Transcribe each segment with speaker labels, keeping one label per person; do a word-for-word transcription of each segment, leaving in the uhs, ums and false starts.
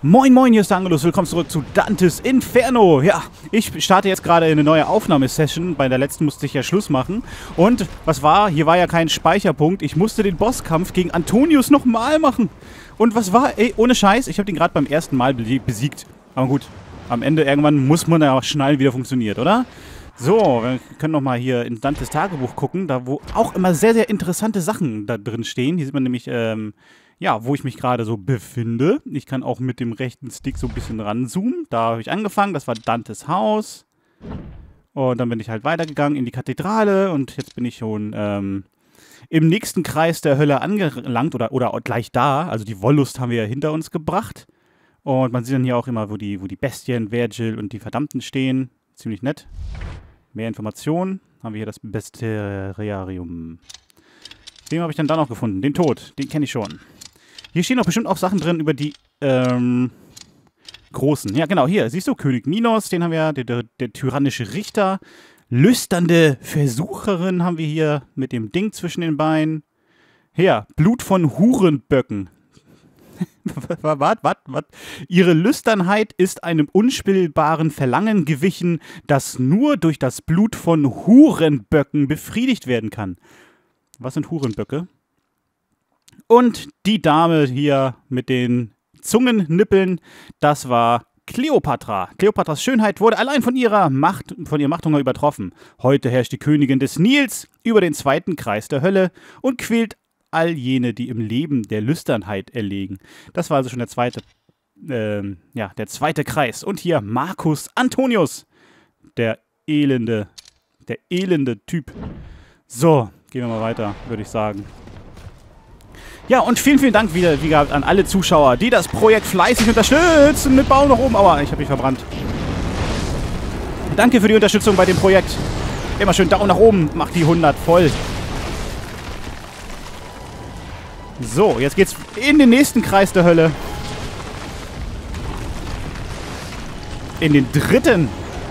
Speaker 1: Moin moin, hier ist der Angelus, willkommen zurück zu Dantes Inferno. Ja, ich starte jetzt gerade eine neue Aufnahmesession, bei der letzten musste ich ja Schluss machen. Und was war? Hier war ja kein Speicherpunkt, ich musste den Bosskampf gegen Antonius nochmal machen. Und was war? Ey, ohne Scheiß, ich habe den gerade beim ersten Mal besiegt. Aber gut, am Ende irgendwann muss man ja schnell wieder funktioniert, oder? So, wir können nochmal hier in Dantes Tagebuch gucken, da wo auch immer sehr, sehr interessante Sachen da drin stehen. Hier sieht man nämlich, ähm... ja, wo ich mich gerade so befinde. Ich kann auch mit dem rechten Stick so ein bisschen ranzoomen. Da habe ich angefangen, das war Dantes Haus. Und dann bin ich halt weitergegangen in die Kathedrale und jetzt bin ich schon ähm, im nächsten Kreis der Hölle angelangt oder, oder gleich da. Also die Wollust haben wir ja hinter uns gebracht. Und man sieht dann hier auch immer, wo die, wo die Bestien, Vergil und die Verdammten stehen. Ziemlich nett. Mehr Informationen. Haben wir hier das Bestiarium. Den habe ich dann da noch gefunden. Den Tod, den kenne ich schon. Hier stehen doch bestimmt auch Sachen drin über die, ähm, Großen. Ja, genau, hier, siehst du, König Minos, den haben wir, der, der, der tyrannische Richter. Lüsternde Versucherin haben wir hier mit dem Ding zwischen den Beinen. Hier, Blut von Hurenböcken. Was, was, was? Ihre Lüsternheit ist einem unstillbaren Verlangen gewichen, das nur durch das Blut von Hurenböcken befriedigt werden kann. Was sind Hurenböcke? Und die Dame hier mit den Zungennippeln, das war Kleopatra. Kleopatras Schönheit wurde allein von ihrer Macht, von ihrem Machthunger übertroffen. Heute herrscht die Königin des Nils über den zweiten Kreis der Hölle und quält all jene, die im Leben der Lüsternheit erlegen. Das war also schon der zweite, ähm, ja, der zweite Kreis. Und hier Marcus Antonius, der elende, der elende Typ. So, gehen wir mal weiter, würde ich sagen. Ja, und vielen, vielen Dank wieder, wie gehabt, an alle Zuschauer, die das Projekt fleißig unterstützen mit Bau nach oben. Aua, ich habe mich verbrannt. Danke für die Unterstützung bei dem Projekt. Immer schön Daumen nach oben, macht die hundert voll. So, jetzt geht's in den nächsten Kreis der Hölle. In den dritten.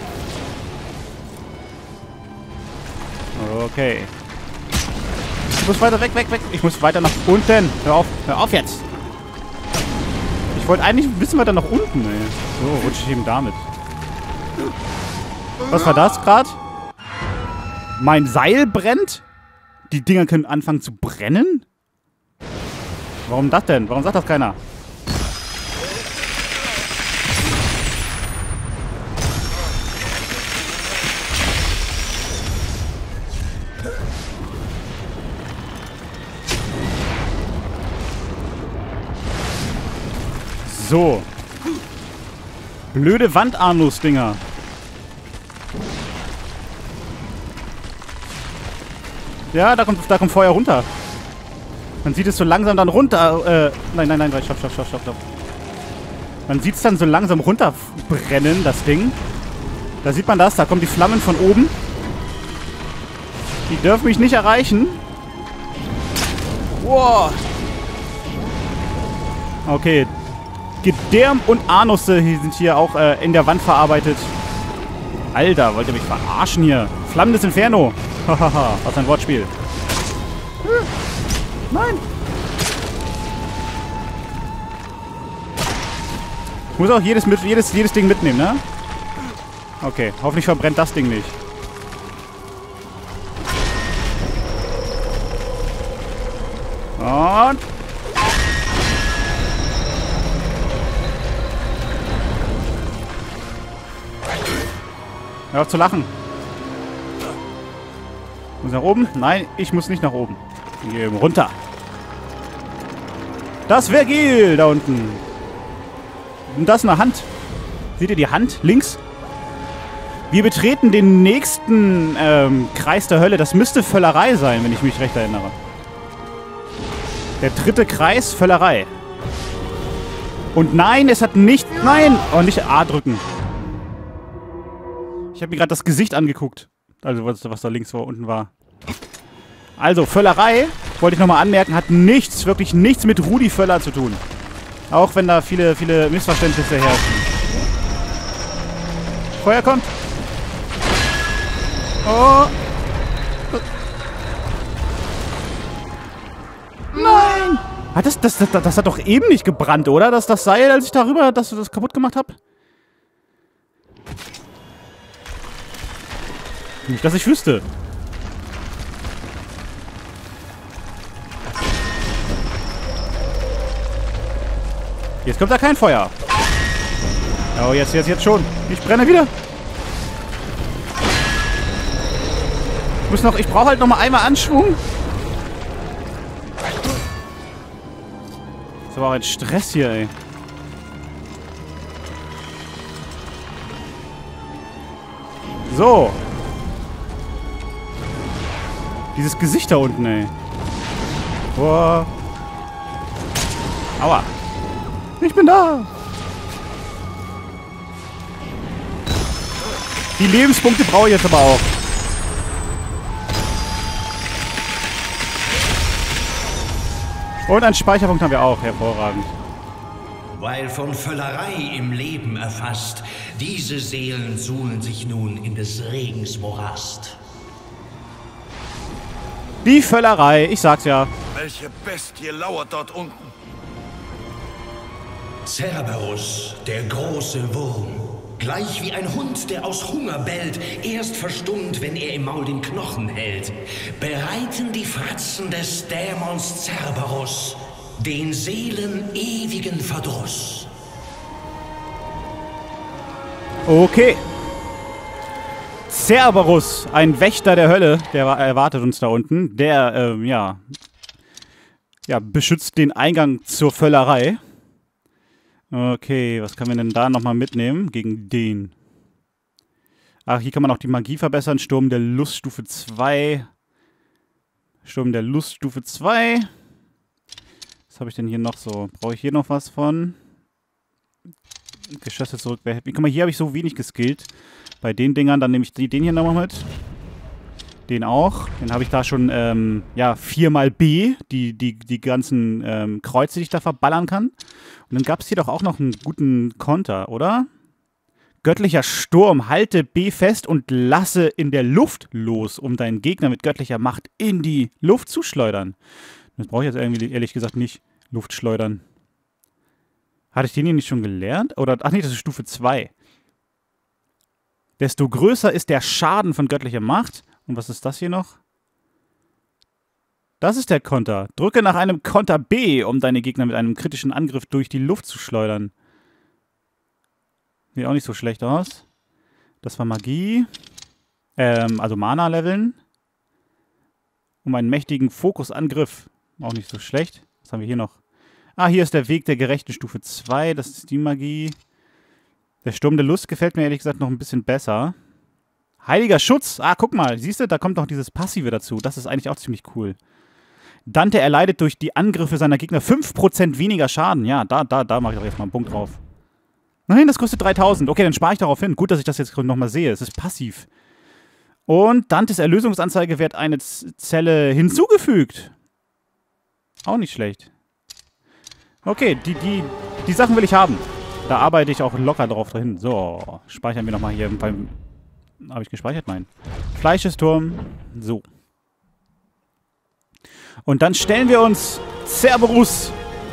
Speaker 1: Okay. Ich muss weiter weg, weg, weg. Ich muss weiter nach unten. Hör auf, hör auf jetzt. Ich wollte eigentlich wissen, weiter nach unten, ey. So, rutsche ich eben damit. Was war das gerade? Mein Seil brennt? Die Dinger können anfangen zu brennen? Warum das denn? Warum sagt das keiner? So. Blöde Wandarmlos-Dinger. Ja, da kommt, da kommt Feuer runter. Man sieht es so langsam dann runter. Äh, nein, nein, nein, stopp, stopp, stopp, stopp, stopp. Man sieht es dann so langsam runterbrennen, das Ding. Da sieht man das, da kommen die Flammen von oben. Die dürfen mich nicht erreichen. Wow. Okay. Gedärm und Anusse sind hier auch äh, in der Wand verarbeitet. Alter, wollt ihr mich verarschen hier? Flammendes Inferno. Hahaha, was ein Wortspiel. Hm. Nein. Ich muss auch jedes, mit, jedes, jedes Ding mitnehmen, ne? Okay, hoffentlich verbrennt das Ding nicht. Und... Hör auf zu lachen. Muss nach oben? Nein, ich muss nicht nach oben. Ich gehe eben runter. Das Vergil da unten. Und das ist eine Hand. Seht ihr die Hand? Links. Wir betreten den nächsten ähm, Kreis der Hölle. Das müsste Völlerei sein, wenn ich mich recht erinnere. Der dritte Kreis, Völlerei. Und nein, es hat nicht... Nein! Oh, nicht A drücken. Ich habe mir gerade das Gesicht angeguckt. Also, was, was da links vor unten war. Also, Völlerei, wollte ich nochmal anmerken, hat nichts, wirklich nichts mit Rudi Völler zu tun. Auch wenn da viele, viele Missverständnisse herrschen. Feuer kommt. Oh. Nein! Hat das, das, das, das hat doch eben nicht gebrannt, oder? Das, das Seil, als ich darüber das, das kaputt gemacht habe? Nicht, dass ich wüsste. Jetzt kommt da kein Feuer. Oh, jetzt, jetzt, jetzt schon. Ich brenne wieder. Ich muss noch, ich brauche halt noch mal einmal Anschwung. Das ist aber auch ein Stress hier, ey. So. Dieses Gesicht da unten, ey. Boah. Aua. Ich bin da. Die Lebenspunkte brauche ich jetzt aber auch. Und einen Speicherpunkt haben wir auch. Hervorragend.
Speaker 2: Weil von Völlerei im Leben erfasst, diese Seelen suhlen sich nun in des Regens Morast.
Speaker 1: Die Völlerei, ich sag's ja.
Speaker 3: Welche Bestie lauert dort unten?
Speaker 2: Cerberus, der große Wurm. Gleich wie ein Hund, der aus Hunger bellt, erst verstummt, wenn er im Maul den Knochen hält, bereiten die Fratzen des Dämons Cerberus den Seelen ewigen Verdruss.
Speaker 1: Okay. Cerberus, ein Wächter der Hölle, der erwartet uns da unten. Der, ähm, ja, ja, beschützt den Eingang zur Völlerei. Okay, was können wir denn da nochmal mitnehmen gegen den? Ach, hier kann man auch die Magie verbessern. Sturm der Lust Stufe zwei. Sturm der Lust Stufe zwei. Was habe ich denn hier noch so? Brauche ich hier noch was von? Geschosse zurück. Guck mal, hier habe ich so wenig geskillt. Bei den Dingern, dann nehme ich den hier nochmal mit. Den auch. Den habe ich da schon, ähm, ja, viermal B, die, die, die ganzen ähm, Kreuze, die ich da verballern kann. Und dann gab es hier doch auch noch einen guten Konter, oder? Göttlicher Sturm, halte B fest und lasse in der Luft los, um deinen Gegner mit göttlicher Macht in die Luft zu schleudern. Das brauche ich jetzt irgendwie, ehrlich gesagt, nicht. Luft schleudern. Hatte ich den hier nicht schon gelernt? Oder, ach nee, das ist Stufe zwei. Desto größer ist der Schaden von göttlicher Macht. Und was ist das hier noch? Das ist der Konter. Drücke nach einem Konter B, um deine Gegner mit einem kritischen Angriff durch die Luft zu schleudern. Sieht auch nicht so schlecht aus. Das war Magie. Ähm, also Mana leveln. Um einen mächtigen Fokusangriff. Auch nicht so schlecht. Was haben wir hier noch? Ah, hier ist der Weg der Gerechten Stufe zwei. Das ist die Magie. Der Sturm der Lust gefällt mir ehrlich gesagt noch ein bisschen besser. Heiliger Schutz. Ah, guck mal. Siehst du, da kommt noch dieses Passive dazu. Das ist eigentlich auch ziemlich cool. Dante erleidet durch die Angriffe seiner Gegner fünf Prozent weniger Schaden. Ja, da, da, da mache ich doch jetzt mal einen Punkt drauf. Nein, das kostet dreitausend. Okay, dann spare ich darauf hin. Gut, dass ich das jetzt nochmal sehe. Es ist passiv. Und Dantes Erlösungsanzeige wird eine Zelle hinzugefügt. Auch nicht schlecht. Okay, die, die, die Sachen will ich haben. Da arbeite ich auch locker drauf dahin. So, speichern wir nochmal hier beim... Habe ich gespeichert? Nein. Fleischesturm. So. Und dann stellen wir uns Cerberus.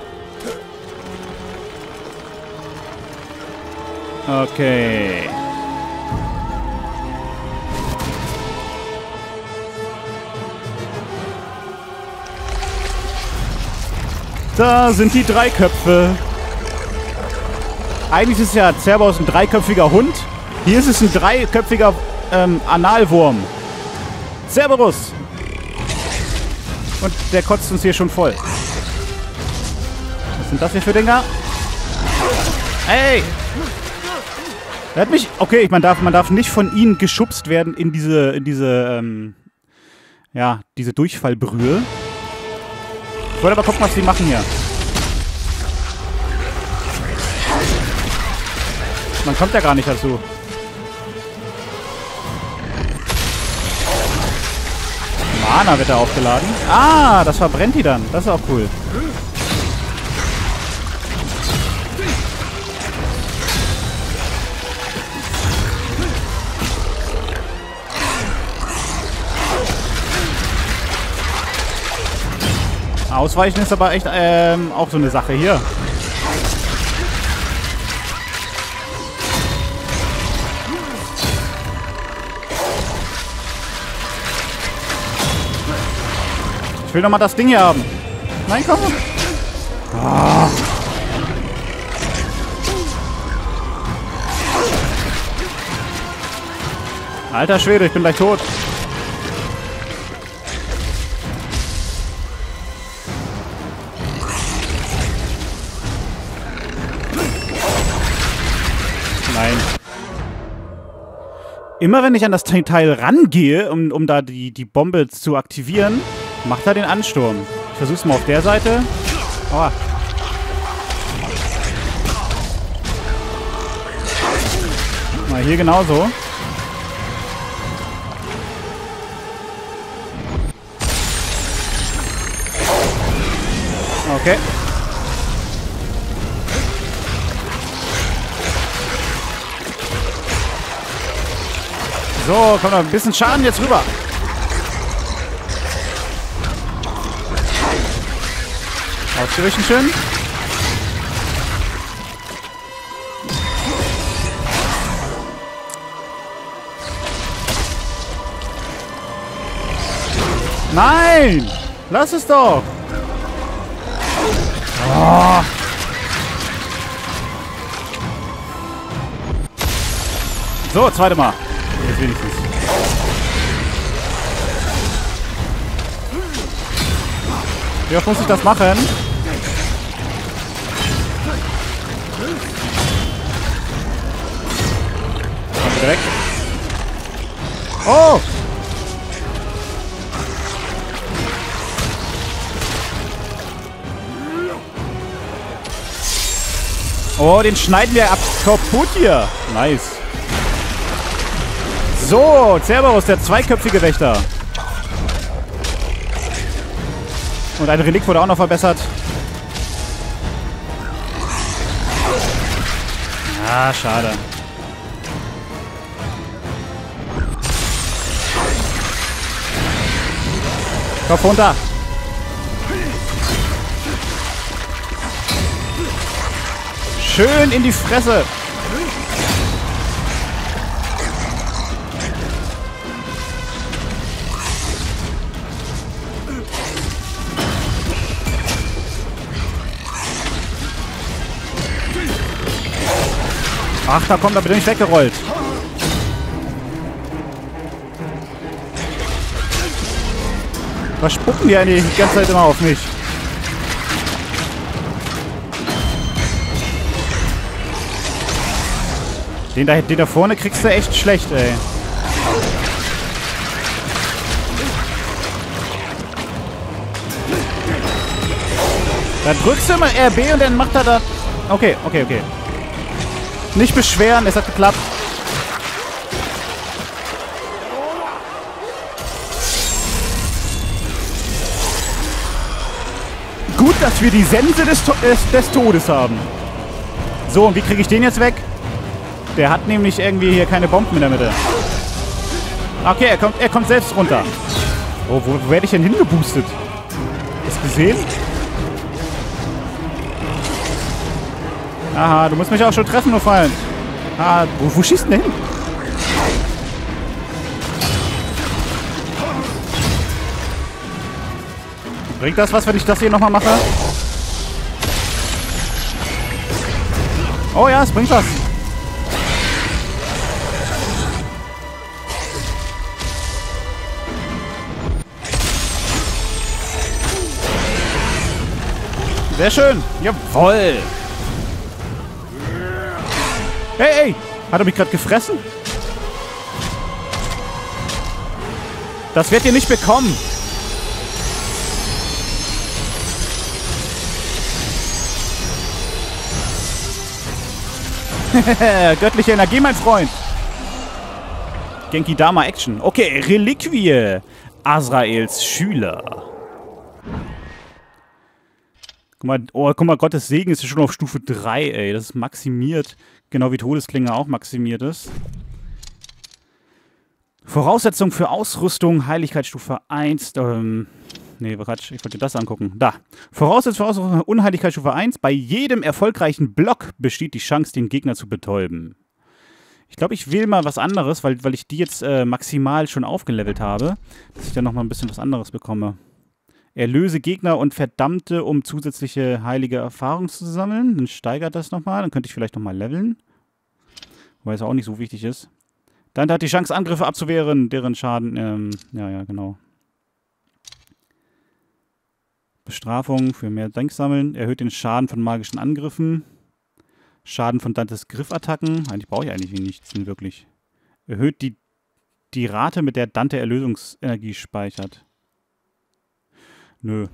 Speaker 1: Okay. Da sind die drei Köpfe. Eigentlich ist ja Cerberus ein dreiköpfiger Hund. Hier ist es ein dreiköpfiger ähm, Analwurm. Cerberus. Und der kotzt uns hier schon voll. Was sind das hier für Dinger? Ey! Er hat mich... Okay, man darf, man darf nicht von ihnen geschubst werden in diese, in diese, ähm, ja, diese Durchfallbrühe. Ich wollte aber gucken, was die machen hier. Man kommt ja gar nicht dazu. Mana wird da aufgeladen. Ah, das verbrennt die dann. Das ist auch cool. Ausweichen ist aber echt ähm, auch so eine Sache hier. Ich will noch mal das Ding hier haben. Nein, komm. Oh. Alter Schwede, ich bin gleich tot. Nein. Immer wenn ich an das Teil rangehe, um, um da die, die Bombe zu aktivieren, macht er den Ansturm. Ich versuch's mal auf der Seite. Oh. Mal hier genauso. Okay. So, kommt noch ein bisschen Schaden jetzt rüber. Ausgewichen schön. Nein! Lass es doch! Oh. So, zweite Mal. Jetzt wenigstens. Wie oft muss ich das machen? Direkt. Oh! Oh, den schneiden wir ab kaputt hier. Nice. So, Cerberus, der zweiköpfige Wächter. Und ein Relikt wurde auch noch verbessert. Ah, schade. Kopf runter. Schön in die Fresse. Ach, da kommt er bitte nicht weggerollt. Was spucken die eigentlich die ganze Zeit immer auf mich? Den da, den da vorne kriegst du echt schlecht, ey. Da drückst du immer R B und dann macht er da... Okay, okay, okay. Nicht beschweren, es hat geklappt. Gut, dass wir die Sense des, To des, des Todes haben. So, und wie kriege ich den jetzt weg? Der hat nämlich irgendwie hier keine Bomben in der Mitte. Okay, er kommt, er kommt selbst runter. Oh, wo, wo werde ich denn hingeboostet? Hast du gesehen? Aha, du musst mich auch schon treffen, nur Freund. Ah, wo, wo schießt denn hin? Bringt das was, wenn ich das hier nochmal mache? Oh ja, es bringt was. Sehr schön. Jawoll. Hey, hey. Hat er mich gerade gefressen? Das wird ihr nicht bekommen. Göttliche Energie, mein Freund. Genki Dama Action. Okay, Reliquie. Azraels Schüler. Guck mal, oh, guck mal, Gottes Segen ist schon auf Stufe drei, ey. Das ist maximiert. Genau wie Todesklinge auch maximiert ist. Voraussetzung für Ausrüstung, Heiligkeitsstufe eins. Ähm, Nee, Quatsch, ich wollte das angucken. Da. Voraussetzung, Voraussetzung Unheiligkeitsstufe eins. Bei jedem erfolgreichen Block besteht die Chance, den Gegner zu betäuben. Ich glaube, ich wähle mal was anderes, weil, weil ich die jetzt äh, maximal schon aufgelevelt habe, dass ich dann nochmal ein bisschen was anderes bekomme. Erlöse Gegner und Verdammte, um zusätzliche heilige Erfahrungen zu sammeln. Dann steigert das nochmal. Dann könnte ich vielleicht nochmal leveln. Wobei es auch nicht so wichtig ist. Dann hat die Chance, Angriffe abzuwehren, deren Schaden... Ähm, ja, ja, genau. Bestrafung für mehr Dank sammeln. Erhöht den Schaden von magischen Angriffen. Schaden von Dantes Griffattacken. Eigentlich brauche ich eigentlich nichts mehr wirklich. Erhöht die, die Rate, mit der Dante Erlösungsenergie speichert. Nö.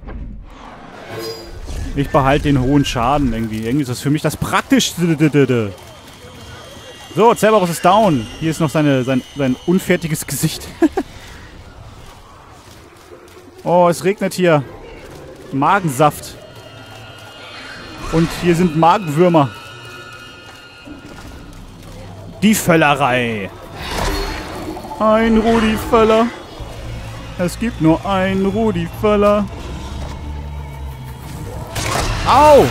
Speaker 1: Ich behalte den hohen Schaden irgendwie. Irgendwie ist das für mich das Praktischste. So, Cerberus ist down. Hier ist noch seine, sein, sein unfertiges Gesicht. Oh, es regnet hier. Magensaft. Und hier sind Magenwürmer. Die Völlerei. Ein Rudi Völler. Es gibt nur einen Rudi Völler. Au!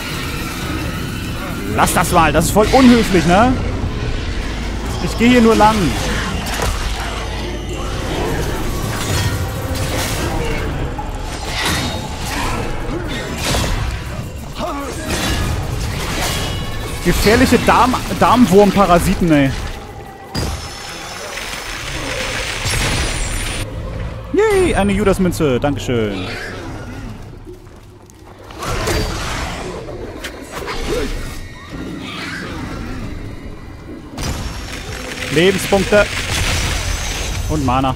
Speaker 1: Lass das mal, das ist voll unhöflich, ne? Ich gehe hier nur lang. Gefährliche Darm Darmwurmparasiten, ey. Yay, eine Judasmünze. Dankeschön. Lebenspunkte. Und Mana.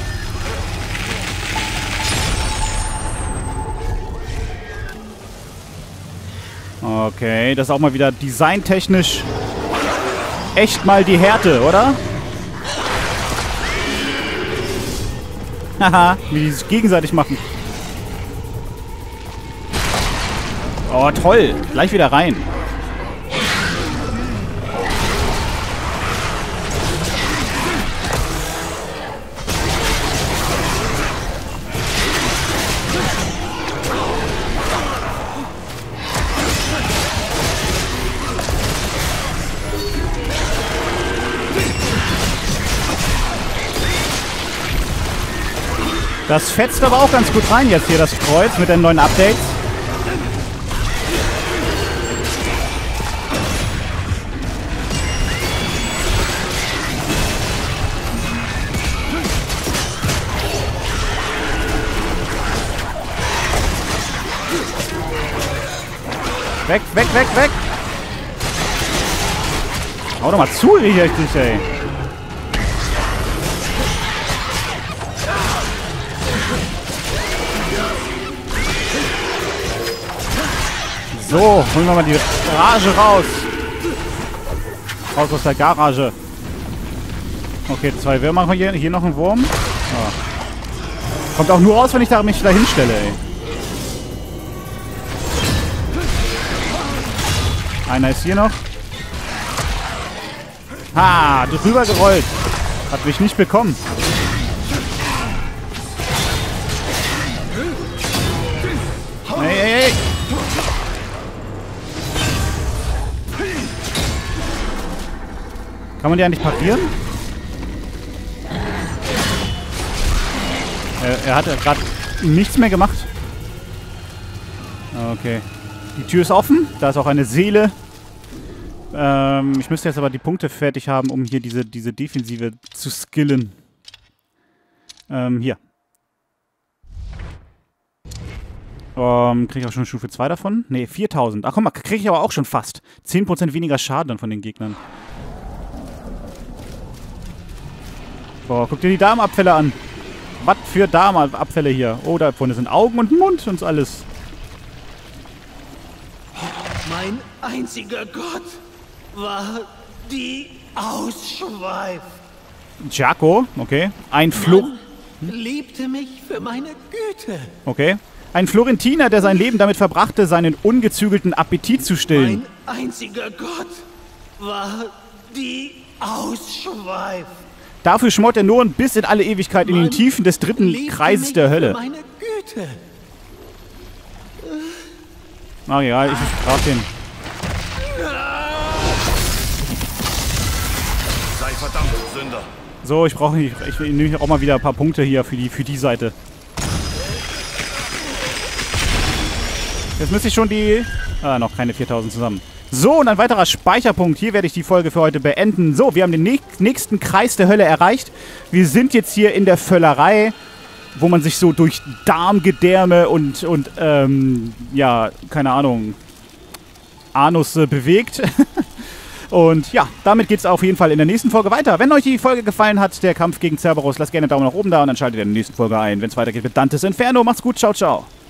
Speaker 1: Okay, das ist auch mal wieder designtechnisch echt mal die Härte, oder? Haha, wie die sich gegenseitig machen. Oh, toll. Gleich wieder rein. Das fetzt aber auch ganz gut rein jetzt hier, das Kreuz mit den neuen Updates. Weg, weg, weg, weg! Hau doch mal zu, richtig, ey! So, holen wir mal die Garage raus. Raus aus der Garage. Okay, zwei Würmer machen wir hier. Hier noch ein Wurm. Oh. Kommt auch nur raus, wenn ich da mich da hinstelle, ey. Einer ist hier noch. Ha, drüber gerollt. Hat mich nicht bekommen. Hey, hey, hey. Kann man die eigentlich parieren? Er, er hat gerade nichts mehr gemacht. Okay. Die Tür ist offen. Da ist auch eine Seele. Ähm, ich müsste jetzt aber die Punkte fertig haben, um hier diese, diese Defensive zu skillen. Ähm, hier. Ähm, kriege ich auch schon Stufe zwei davon? Ne, viertausend. Ach guck mal, kriege ich aber auch schon fast. zehn Prozent weniger Schaden dann von den Gegnern. Boah, guck dir die Darmabfälle an. Was für Darmabfälle hier. Oh, da vorne sind Augen und Mund und alles.
Speaker 2: Mein einziger Gott war die Ausschweif.
Speaker 1: Jaco, okay. Ein Flo...
Speaker 2: liebte mich für meine Güte.
Speaker 1: Okay. Ein Florentiner, der sein Leben damit verbrachte, seinen ungezügelten Appetit zu stillen.
Speaker 2: Mein einziger Gott war die Ausschweif.
Speaker 1: Dafür schmort er Noren bis in alle Ewigkeit in den Tiefen des dritten Kreises der Hölle.
Speaker 2: Meine Güte.
Speaker 1: Na ja, ich, ich brauch den.
Speaker 3: Sei verdammt, Sünder.
Speaker 1: So, ich brauche nicht. Ich nehme auch mal wieder ein paar Punkte hier für die, für die Seite. Jetzt müsste ich schon die... Ah, noch keine viertausend zusammen. So, und ein weiterer Speicherpunkt. Hier werde ich die Folge für heute beenden. So, wir haben den nächsten Kreis der Hölle erreicht. Wir sind jetzt hier in der Völlerei, wo man sich so durch Darmgedärme und, und ähm, ja, keine Ahnung, Anus äh, bewegt. Und ja, damit geht es auf jeden Fall in der nächsten Folge weiter. Wenn euch die Folge gefallen hat, der Kampf gegen Cerberus, lasst gerne einen Daumen nach oben da und dann schaltet ihr in der nächsten Folge ein, wenn es weitergeht mit Dantes Inferno. Macht's gut, ciao, ciao.